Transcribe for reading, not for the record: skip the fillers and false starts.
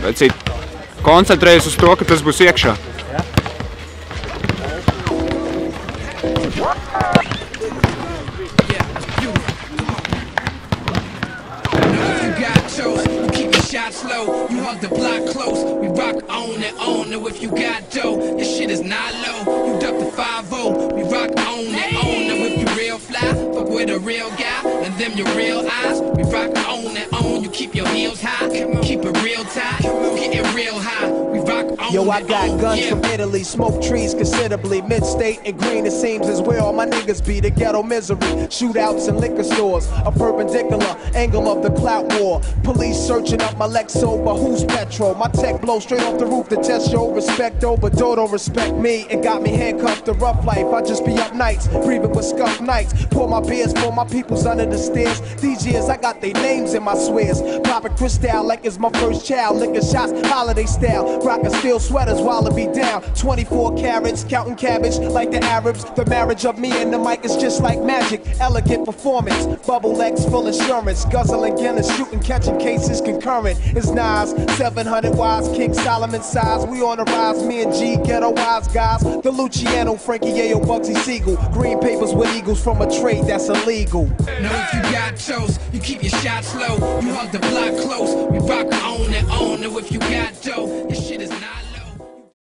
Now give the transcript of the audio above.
Vecīt, koncentrējies uz to, ka tas būs iekšā. Slow, you hug the block close. We rock on and on. Now if you got dough, your shit is not low. You duck the 5-0. We rock on and on. Now if you real fly, fuck with a real guy, and them your real eyes. We rock on and on. You keep your heels high, keep it real tight, get it real high. We rock on. Yo, I got guns yeah. from Italy, smoke trees considerably. Mid-state and green, it seems is where all my niggas be. The ghetto misery, shootouts in liquor stores, a perpendicular angle of the clout war. Police searching up my Lexo, but who's petrol? My tech blow straight off the roof to test your respect, but don't respect me. It got me handcuffed to rough life. I just be up nights, breathing with scuff nights. Pour my beers for my peoples under the stairs. These years I got their names in my swears. Popping crystal like it's my first child. Licking shots, holiday style. Rocking steel sweaters while it be down. 24 carats, counting cabbage like the Arabs. The marriage of me and the mic is just like magic. Elegant performance, bubble X full insurance. Guzzling Guinness, shooting, catching cases concurrent. It's Nas, 700 wise, King Solomon size. We on the rise, me and G, ghetto wise guys. The Luciano, Frankie Ayo, Bugsy Siegel. Green papers with eagles from a trade that's illegal. Now if you got toast, you keep your shots low. You hug the block close. We rock on and on. Now if you got dough, your shit is not